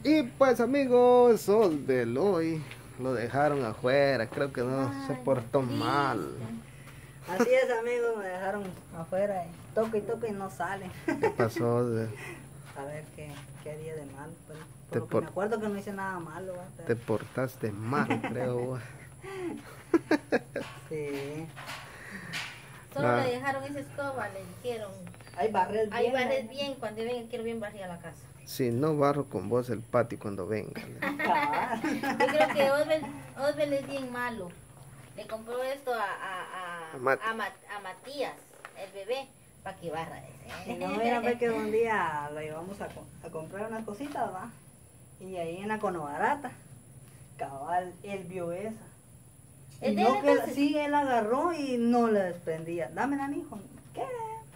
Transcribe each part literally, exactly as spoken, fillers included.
Y pues amigos, Osbel hoy lo dejaron afuera, creo que no Ay, se portó triste. mal. Así es, amigos, me dejaron afuera y toco y toco y no salen. ¿Qué pasó, Osbel? A ver qué, qué haría de mal. Pero por Te lo que por- me acuerdo que no hice nada malo. ¿va? Pero- Te portaste mal, creo. Sí. Solo Ah. le dejaron esa escoba, le dijeron. Ahí barres Ahí bien. barres ¿no? bien, cuando venga quiero bien barrer a la casa. Si no barro con vos el patio cuando venga. Cabal. Yo creo que Osbel, Osbel es bien malo. Le compró esto a, a, a, A Mat- a Ma- a Matías, el bebé, para que barra ese. Y no mira, ve que un día lo llevamos a, co- a comprar unas cositas, va. Y ahí en la Conobarata, cabal, él vio esa. Y ¿Es de no él, que, entonces? sí, él agarró y no la desprendía. Dámela, mijo. ¿Qué?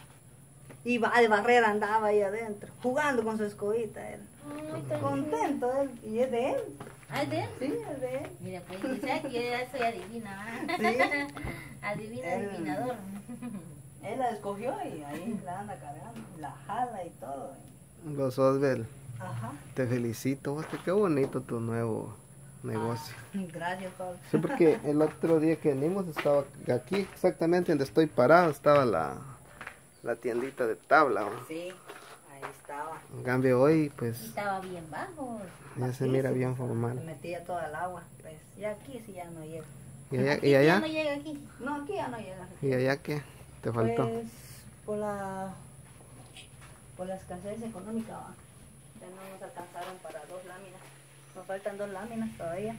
Y va de barrera andaba ahí adentro, jugando con su escobita él. Ay, tan Contento él. Y es de él. ¿Ah, es de él? Sí, es de él. Mira, pues dice que yo soy adivina, ¿ah? Sí. Adivina, Él- adivinador. Él la escogió y ahí la anda cargando. La jala y todo. Vos, Osbel, Ajá. te felicito, vos, qué bonito tu nuevo negocio. Ah, gracias, Pablo. Sí, porque el otro día que venimos estaba aquí exactamente donde estoy parado, estaba la, la tiendita de tabla. ¿no? Sí, ahí estaba. En cambio hoy, Y pues, estaba bien bajo. ya se Aquí mira sí, bien Se formal. metía toda el agua. Pues ya aquí sí ya no llega. ¿Y allá, Aquí y ya allá? no llega aquí. No, aquí ya no llega. ¿Y allá qué? ¿Te faltó? Pues por la por la escasez económica va. Ya no nos alcanzaron para dos láminas. Nos faltan dos láminas todavía.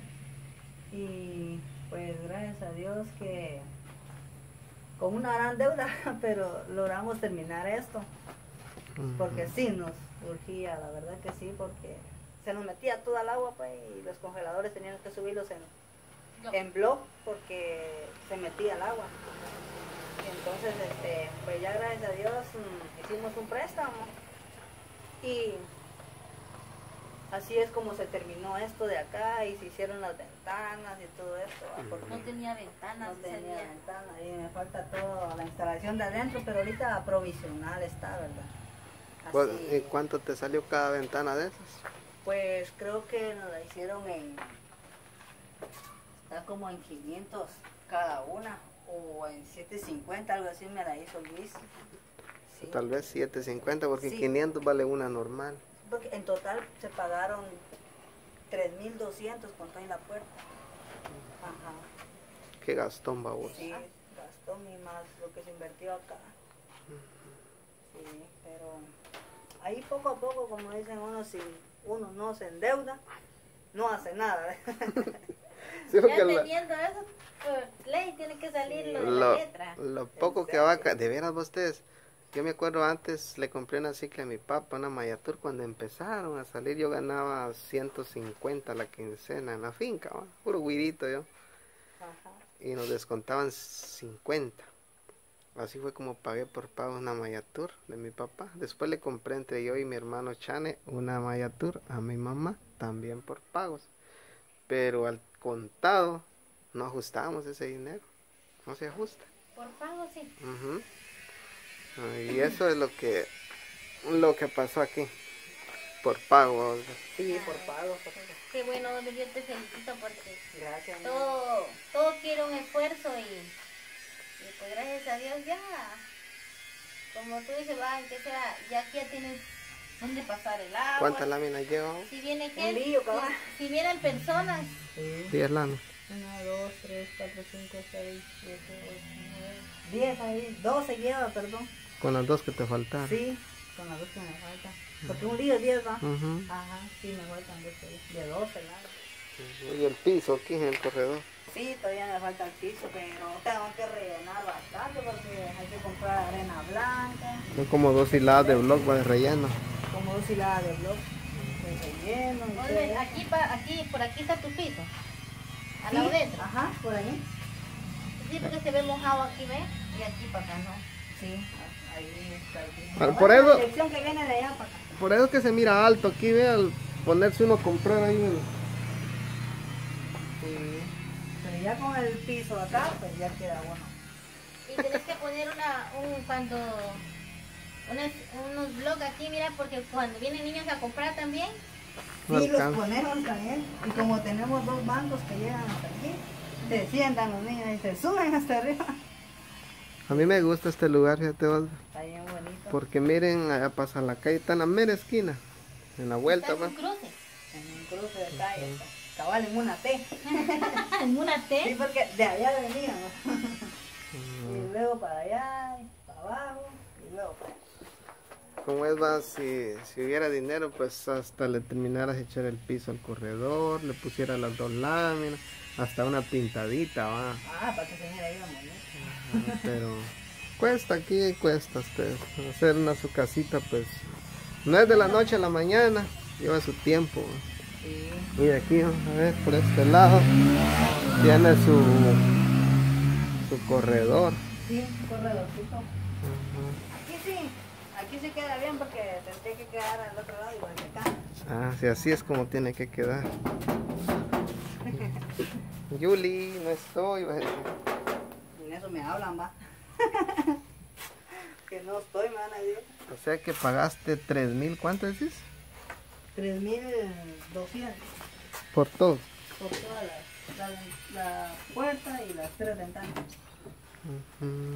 Y pues gracias a Dios que con una gran deuda, pero logramos terminar esto. Porque sí nos urgía, la verdad que sí, porque se nos metía toda el agua pues y los congeladores tenían que subirlos en, No. en bloc porque se metía el agua. Entonces, este, pues ya gracias a Dios mm, hicimos un préstamo y así es como se terminó esto de acá y se hicieron las ventanas y todo esto. ¿va? Porque No tenía ventanas, no tenía salía. ventana y me falta toda la instalación de adentro, pero ahorita provisional está, ¿verdad? Pues, Así, ¿y cuánto te salió cada ventana de esas? pues creo que nos la hicieron en, está como en quinientos cada una o en setecientos cincuenta, algo así me la hizo Luis. Sí. Tal vez setecientos cincuenta porque Sí. quinientos vale una normal. Porque en total se pagaron tres mil doscientos con toda la puerta. Ajá. Qué gastón, babos. Sí, gastó mi más lo que se invirtió acá. Sí, pero ahí poco a poco, como dicen uno, si uno no se endeuda, no hace nada. Sí, Ya porque la- teniendo eso, por ley tiene que salir lo de la lo, letra. lo poco que va, a ca- de veras vos ustedes. Yo me acuerdo antes le compré una cicla a mi papá, una Mayatur, cuando empezaron a salir yo ganaba ciento cincuenta la quincena en la finca, ¿va? Puro guirito yo, Ajá. y nos descontaban cincuenta. Así fue como pagué por pago una Mayatur de mi papá. Después le compré entre yo y mi hermano Chane una Mayatur a mi mamá, también por pagos. Pero al contado no ajustábamos ese dinero, no se ajusta. Por pago, sí. Ujú. Ah, y eso es lo que lo que pasó aquí por pago. Sí, por pago. por- Qué bueno, Osbel, yo te felicito porque Gracias. todo, todo quiere un esfuerzo y, y pues gracias a Dios ya, como tú dices, va, que sea, ya aquí ya tienes dónde pasar el agua. ¿Cuántas láminas lleva? Si viene Un gente, lío, cabal. si, si vienen personas, Sí. diez láminas. Uno, dos, tres, cuatro, cinco, seis, siete, ocho, nueve, diez ahí. doce lleva, perdón. Con las dos que te faltaron. Sí, con las dos que me faltan. Porque un lío es diez, ¿va? Ujú. Ajá, sí, me faltan dos ahí. De doce, ¿no? Y el piso aquí en el corredor. Sí, todavía me falta el piso, pero tengo que rellenar bastante porque hay que comprar arena blanca, Son como dos hiladas de bloc de relleno. como dos hiladas de bloque de relleno. y todo Osbel, eso. aquí, pa- aquí, por aquí está tu piso, al Sí, lado dentro. Ajá, por ahí. Sí, porque se ve mojado aquí, ¿ves? Y aquí para acá, ¿no? Sí, ahí está el piso. Ah, por Bueno, eso- la sección que viene de allá para acá. Por eso que se mira alto aquí, ve, al ponerse uno a comprar ahí. el- Sí. Pero ya con el piso acá, pues ya queda bueno. Y tenés que poner una, un, cuando, unos, unos blogs aquí, mira, porque cuando vienen niños a comprar también, No Sí, los alcanza. conejos también. Y como tenemos dos bancos que llegan hasta aquí, se sientan los niños y se suben hasta arriba. A mí me gusta este lugar, fíjate vos, Está bien bonito. porque miren, allá pasa la calle, está en la mera esquina, en la vuelta, Está va. en un cruce. En un cruce de calle. está. Cabal en una T. En una Sí, T. porque de allá veníamos. Y luego para allá, y para abajo, y luego para allá. Como es, va, si, si hubiera dinero, pues hasta le terminaras de echar el piso al corredor, le pusiera las dos láminas, hasta una pintadita, va. Ah, para que se mire ahí la moneda. Ajá, pero cuesta aquí, cuesta usted hacer una su casita, pues no es de la noche a la mañana, lleva su tiempo. Sí. Y aquí, vamos a ver, por este lado, tiene su, su corredor. Sí, un corredorcito. Ajá. Aquí sí, aquí sí queda bien porque tendría que quedar al otro lado igual que acá. Ah, sí, así es como tiene que quedar. Yuli, no estoy, va a decir. En eso me hablan, va. Que no estoy, me van a decir. O sea que pagaste tres mil, ¿cuánto decís? tres mil doscientos Por todo. por toda la, la, la puerta y las tres ventanas. Ujú.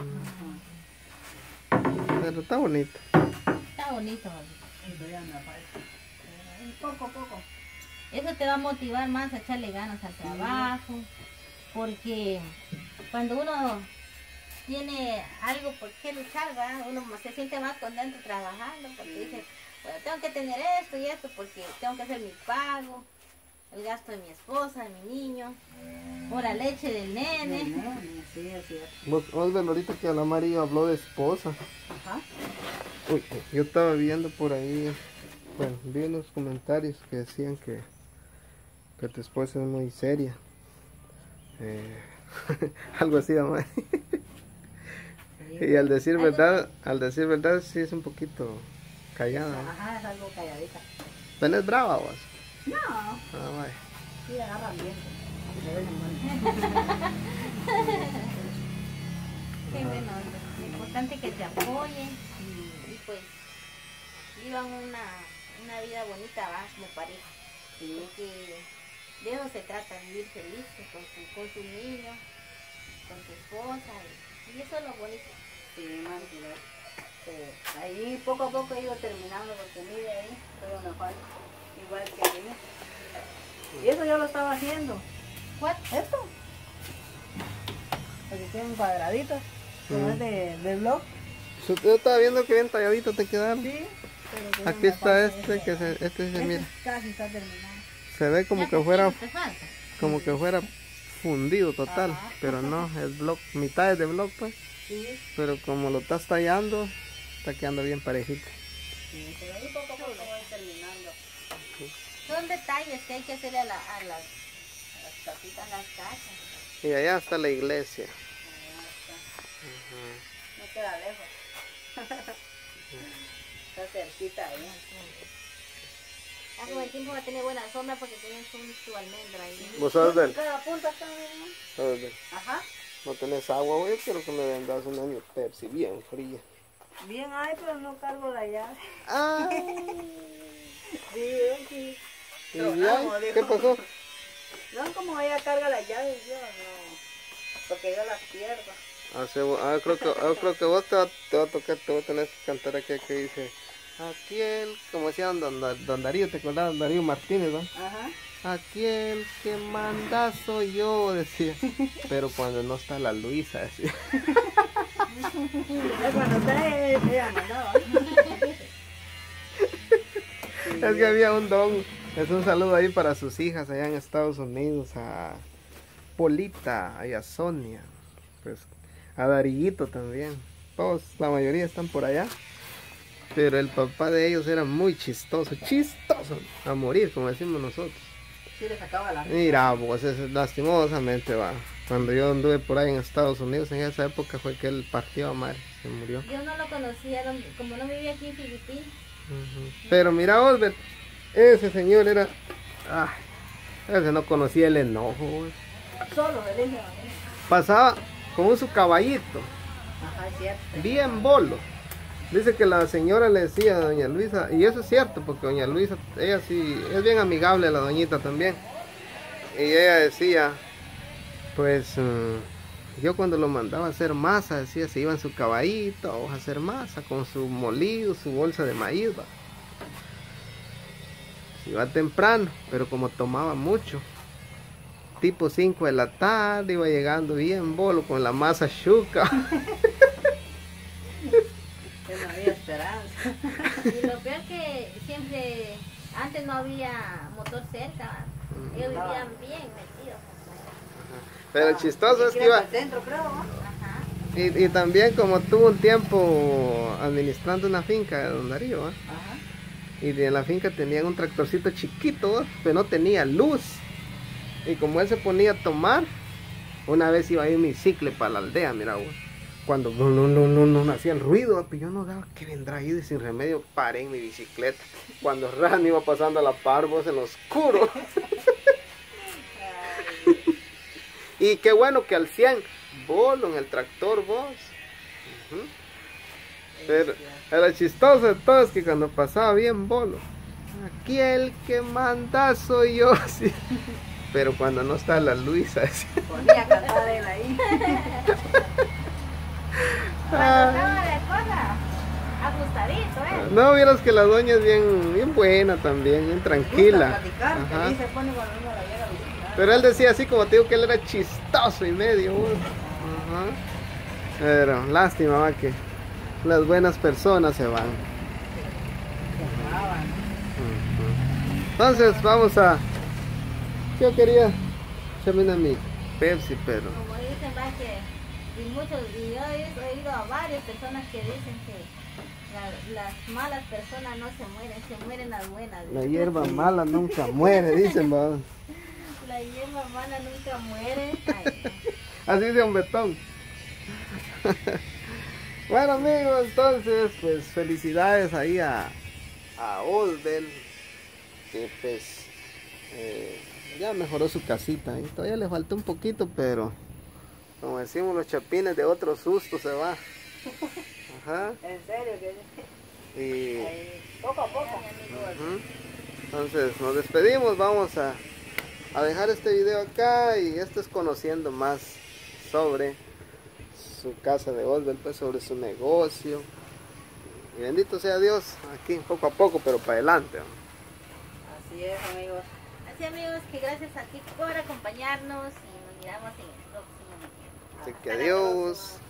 Ajá. Pero está bonito. Está bonito. Eso ya me falta. Pero poco a poco. Eso te va a motivar más a echarle ganas al trabajo. Porque cuando uno tiene algo por qué luchar, ¿verdad? Uno se siente más contento trabajando porque dice, bueno, tengo que tener esto y esto porque tengo que hacer mi pago, el gasto de mi esposa, de mi niño, o la leche del nene. Sí, es cierto. Vos, vos ven ahorita que la María habló de esposa. Ajá. Uy, yo estaba viendo por ahí, bueno, vi unos comentarios que decían que, que tu esposa es muy seria. Eh, algo así, mamá. Y al decir verdad, al decir verdad sí es un poquito callada. ¿No? Ajá, es algo calladita. ¿Pero es brava vos? No, Ah, vaya. sí agarran bien. De vez en cuando. Qué bueno, lo importante es que te apoyen y, y pues vivan una, una vida bonita, va, como pareja. Sí. Que de eso se trata, vivir feliz con tu, con tu niño, con tu esposa, y, y eso es lo bonito. Sí, más que sí. Ahí poco a poco he ido terminando porque mire ahí, pero me falta igual que ahí. Y eso yo lo estaba haciendo. ¿What? ¿Esto? Porque tienen cuadraditos, como Mm. es de, de blog. Yo yo estaba viendo que bien talladito te quedaron. Sí. Pero que Aquí me está falta este, que se, este se Este mira, casi está terminado. se ve como Ya que poquito fuera, te falta. como que fuera fundido total, Ajá. pero no, es block, mitad es de block pues, Sí, pero como lo estás tallando, está quedando bien parejito. sí, pero ahí poco a poco voy terminando. Son detalles que hay que hacerle a, la, a, las, a las casitas, a las casas. Y allá está la iglesia. Ahí está. No queda lejos. Está cerquita ahí. Ya con el tiempo va a tener buena sombra porque tienes un, tu almendra ahí. ¿Vos sabes ver? Cada punta está bien. ¿Sabes ver? Ajá. No tenés agua, güey, quiero que me vendas un año Pepsi bien fría. Bien hay, pero no cargo la llave. Ah, Sí, sí. ¿y Tronamos, ya? dijo. ¿Qué pasó? No, como ella carga las llaves, yo no. Porque yo las pierdo. Ah, sí, ah, creo que, ah, creo que vos te va, te va a tocar, te voy a tener que cantar aquí que dice, aquel, como decía don, don, don Darío, ¿te acordás? Don Darío Martínez, ¿no? Ajá. Aquel que manda soy yo, decía. Pero cuando no está la Luisa, decía. Ya cuando está ella, ella mandaba. Es que había un don. Es un saludo ahí para sus hijas allá en Estados Unidos, a Polita y a Sonia, pues a Dariguito también. Todos, la mayoría están por allá. Pero el papá de ellos era muy chistoso, chistoso, a morir, como decimos nosotros. Sí, le sacaba la risa. Mira, pues es, lastimosamente va. Cuando yo anduve por ahí en Estados Unidos, en esa época fue que él partió a madre, se murió. Yo no lo conocía, no- como no vivía aquí en Filipinas. Ujú. Pero mira, Osbert, ese señor era. Ay, ese no conocía el enojo, güey. Solo, él dice. Pasaba con su caballito, Ajá, es cierto. bien bolo. Dice que la señora le decía a doña Luisa, y eso es cierto, porque doña Luisa, ella sí, es bien amigable la doñita también. Y ella decía, pues, uh, yo cuando lo mandaba a hacer masa, decía, se iba en su caballito a hacer masa con su molido, su bolsa de maíz, va. Se iba temprano, pero como tomaba mucho, tipo cinco de la tarde, iba llegando bien bolo con la masa chuca. Que no había esperanza. Y lo peor que siempre, antes no había motor cerca, ellos vivían bien metidos. Pero el chistoso es que iba... al centro, creo, ¿no? Ajá. Y, y también como tuvo un tiempo administrando una finca de Don Darío, ¿eh? Ajá. Y en la finca tenían un tractorcito chiquito, ¿eh? Pero no tenía luz. Y como él se ponía a tomar, una vez iba a ir mi cicle para la aldea, mira, güey. Cuando no, no, no, no, no hacía el ruido, pues yo no daba que vendrá ahí de sin remedio, paré en mi bicicleta. Cuando Ran iba pasando a la par, vos en lo oscuro. Y qué bueno que al cien, bolo en el tractor vos. Uh-huh. Pero era chistoso de todo es que cuando pasaba bien bolo, aquí el que manda soy yo, sí. Pero cuando no está la Luisa, sí. Ponía a cantar él ahí. Cuando estaba la cosa, ajustadito, ¿eh? No, vieras que la doña es bien, bien buena también, bien tranquila. Platicar, que Ajá. ahí se pone cuando uno la llega a visitar. Pero él decía así como te digo que él era chistoso y medio. Uh. Ajá. Pero lástima va que las buenas personas se van. Se amaban. Ujú. Entonces vamos a... Yo quería echarme una mi Pepsi, pero... Como dicen, va que, y muchos, y yo he oído a varias personas que dicen que la- las malas personas no se mueren, se mueren las buenas. La hierba mala nunca muere, dicen, va. La hierba mala nunca muere. Ay, Así dice un betón. Bueno amigos, entonces pues felicidades ahí a, a Osbel, que pues eh, ya mejoró su casita, y todavía le falta un poquito, pero como decimos los chapines, de otro susto se va. Ajá. En serio, que Y ahí, poco a poco. ujú. Entonces nos despedimos, vamos a, a dejar este video acá, y esto es conociendo más sobre su casa de Osbel, pues sobre su negocio. Y bendito sea Dios, aquí poco a poco, pero para adelante. ¿No? Así es, amigos. así amigos, que gracias a ti por acompañarnos y nos miramos en el próximo video. Así que Hasta la adiós. próxima.